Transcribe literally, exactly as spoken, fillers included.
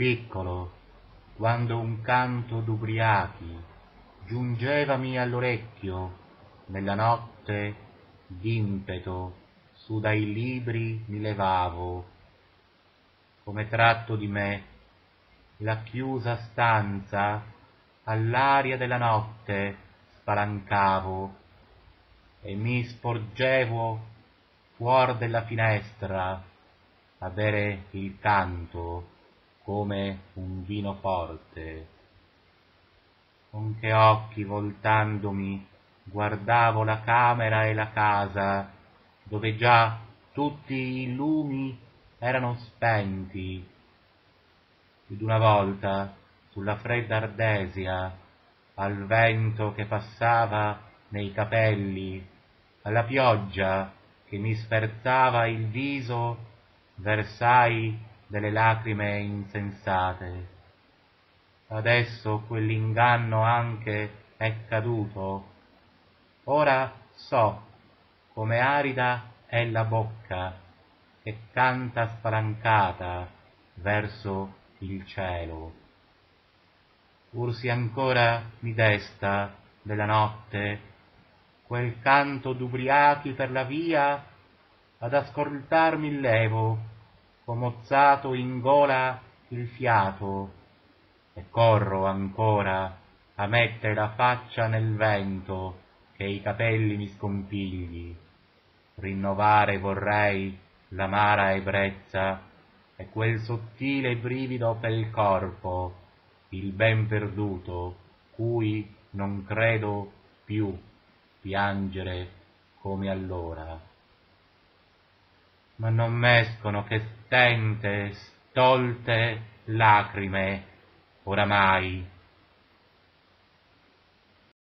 piccolo, quando un canto d'ubriachi giungevami all'orecchio nella notte d'impeto, su dai libri mi levavo, come tratto di me la chiusa stanza all'aria della notte spalancavo e mi sporgevo fuor della finestra a bere il canto come un vino forte. Con che occhi voltandomi guardavo la camera e la casa, dove già tutti i lumi erano spenti. Più d'una volta sulla fredda ardesia, al vento che passava nei capelli, alla pioggia che mi sferzava il viso, versai delle lacrime insensate. Adesso quell'inganno anche è caduto. Ora so come arida è la bocca che canta spalancata verso il cielo. Ursi ancora mi desta della notte quel canto d'ubriachi per la via, ad ascoltar mi levo, comozzato in gola il fiato, e corro ancora a mettere la faccia nel vento che i capelli mi scompigli. Rinnovare vorrei l'amara ebbrezza e quel sottile brivido pel corpo, il ben perduto, cui non credo più piangere come allora. Ma non m'escono che stente, stolte lacrime, oramai